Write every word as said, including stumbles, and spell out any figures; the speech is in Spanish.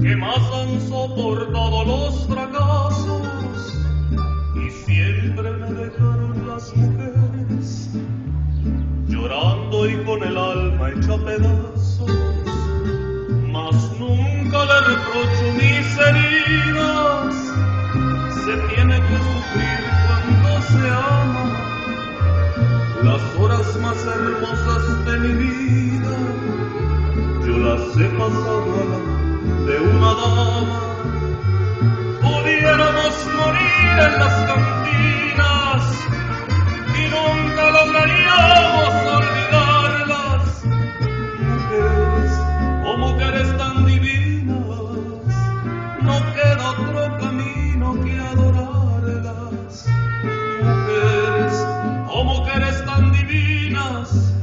que más han soportado los fracasos y siempre me dejaron las mujeres llorando y con el alma hecha pedazos. Mas nunca le reprocho mis heridas, se tiene que sufrir cuando se ama. Las horas más hermosas de mi vida yo las he pasado a la de una dama. Pudiéramos morir en las cantinas y nunca lograríamos olvidarlas. Mujeres, oh mujeres tan divinas, no queda otro camino que adorarlas. Mujeres, oh mujeres tan divinas,